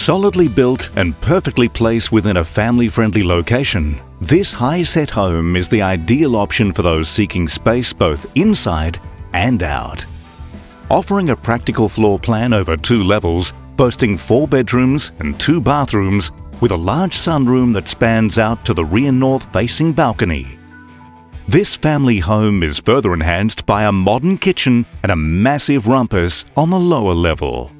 Solidly built and perfectly placed within a family-friendly location, this high-set home is the ideal option for those seeking space both inside and out. Offering a practical floor plan over 2 levels, boasting 4 bedrooms and 2 bathrooms, with a large sunroom that spans out to the rear north-facing balcony. This family home is further enhanced by a modern kitchen and a massive rumpus on the lower level.